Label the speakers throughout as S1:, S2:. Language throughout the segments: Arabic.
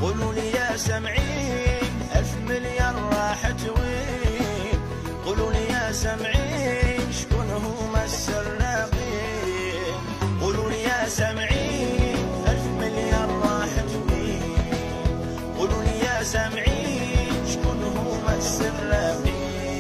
S1: قولوا لي يا سامعين 1000 مليار راحت وين؟ قولوا لي يا سامعين شكون هما السراقين؟ قولوا لي يا سامعين 1000 مليار راحت وين؟ قولوا لي يا سامعين شكون هما السراقين؟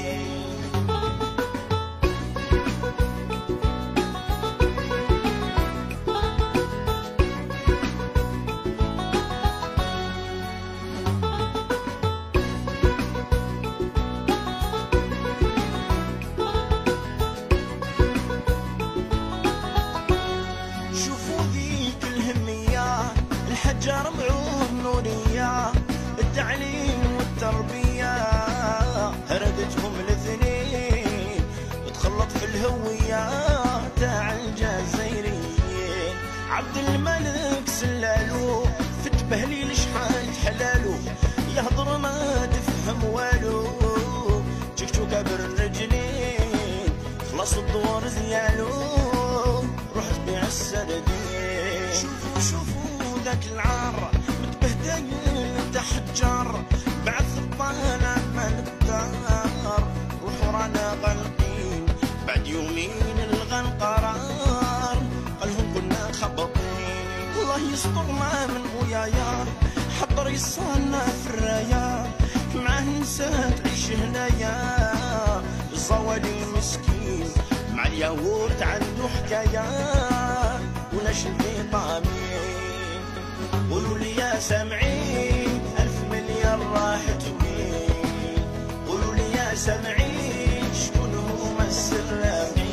S1: الحجار معون نورية، التعليم والتربية هردتهم الاثنين وتخلط في الهوية تاع الجزائريين. عبد الملك سلالو في التبهليل شحال حلالو، يهضر ما تفهم والو، تشكشوكة بالرجلين خلاص الدور ديالو روح تبيع السردين. شوفوا شوفوا ذاك العار متبهدل انت حجار، بعد ثبانا ما نقدر روحوا رانا غالقين، بعد يومين نلغى القرار قالهم كنا خبطين. الله يسترنا من ويايا حضر يصالنا في الرايا، معاه نسى تعيش هنايا الزوالي مسكين، مع الياغورت عنده حكاية ونشل في طامين. قولوا لي يا سامعين 1000 مليار راحت وين؟ قولوا لي يا سامعين شكون هما السراقين؟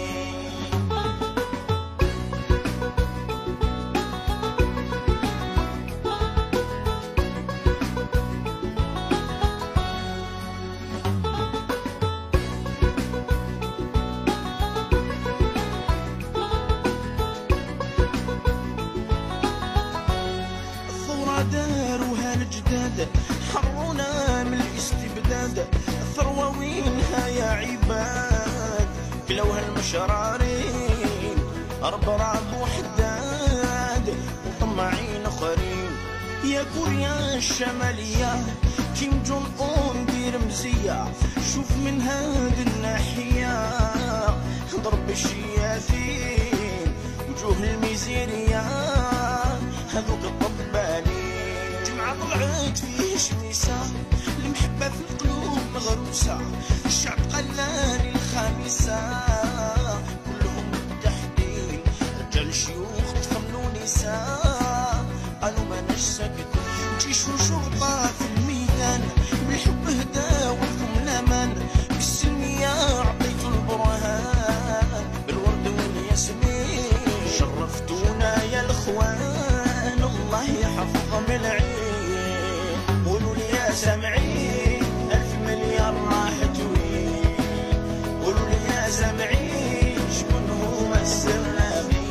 S1: داروها الجداد حرونا من الاستبداد، الثروة وينها يا عباد؟ كلوها المشرارين ربراب وحداد وطماعين اخرين. يا كوريا الشمالية كيم جون اون دير مزية، شوف من هذه الناحية ضرب الشياطين وجوه الميزيرية هذوك الطبالين. جمعة طلعت فيه شميسة المحبة في القلوب مغروسة، الشعب قلاني الخامسة كلهم متحدين، رجال شيوخ تخمنوا نساء قالوا ما ساكتين. جيش وشرطة في الميدان بالحب هدا ولكم الامان، بالسلمية عطيتو البرهان بالورد والياسمين. شرفتونا يا الاخوان الله يحفظهم العين. قولوا لي يا سامعين 1000 مليار راحت وين؟ قولوا لي يا سامعين شكون هما السراقين؟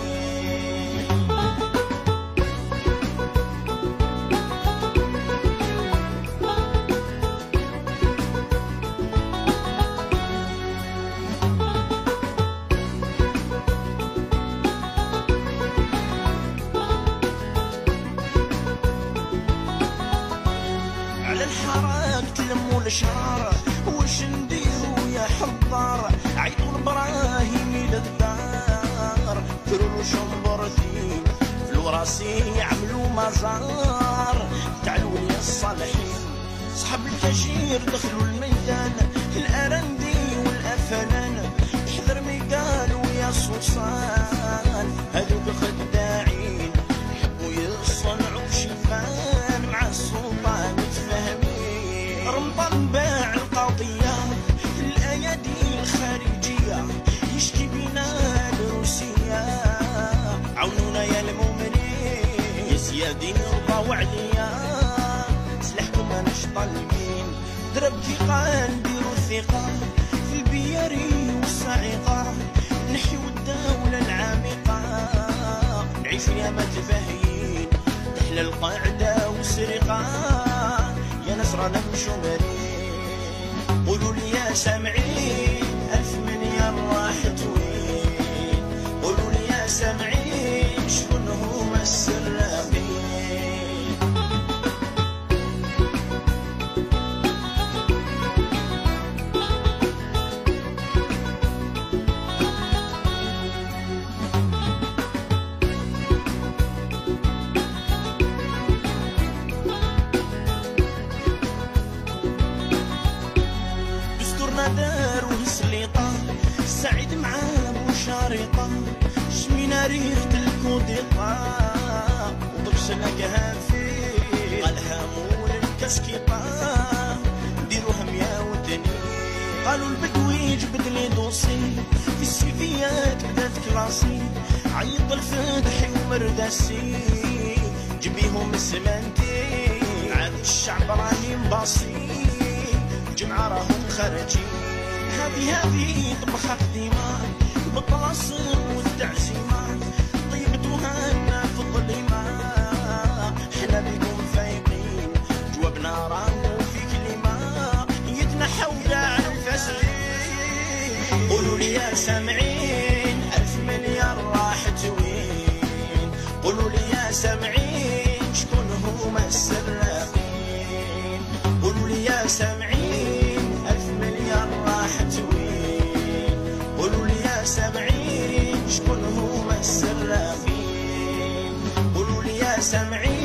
S1: الحراق تلموا الاشرار واش نديروا يا حضار؟ عيطوا لابراهيم للدار دروا شمبرتين في الوراسي يعملوا مزار تاع الوليا الصالحين. صحاب الكاشير دخلوا الميدان الارندي والافنان، احذر ميقالوا يا صوصان هذوك خداعين يحبوا يصنعوا شيفان مع السلطان متفاهمين. رمضان باع القضية الأيادي الخارجية يشكي بنا لروسيا، عاونونا يا المؤمنين يا سيادي رضاو عليا، سلاحكم ماناش طالبين. درب ثقال ديروا الثقة في البياري والصاعقة، نحيو الدولة العامقة نعيشو يا متفاهيين، تحلى القاعدة والسرقة يا ناس رانا نمشو مرين. قولوا لي يا سامعين 1000 مليار راحت وين؟ قولوا لي يا سامعين شكون هما السراقين؟ عطنا دار وسليطة، سعيد معاه بوشارطة، شمينا ريحة الكوديطة وضبشنا كهافي قالها مول الكسكيطة، ديروها 102. قالوا البدوي جبد لي دوسي، في السيفيات بدات كلاسي، عيط الفدحي ومرداسي، جبيهم السمنتي، عاد الشعب راني مباصي، الجمعة راهم خارجين. هذه طبخة قديمة بالطلاسم والتعزيمة، طيبتوها لنا في الظليمة، حنا بيكم فايقين، جوابنا راهو في كلمة، يتنحوا كاع الفاسدين. قولوا لي يا سامعين 1000 مليار راحت وين؟ قولوا لي يا سامعين شكون هما السراقين؟ قولوا لي يا سامعين 1000 مليار راحت وين؟ قولوا لي يا سامعين شكون هما السراقين؟ قولوا لي يا سامعين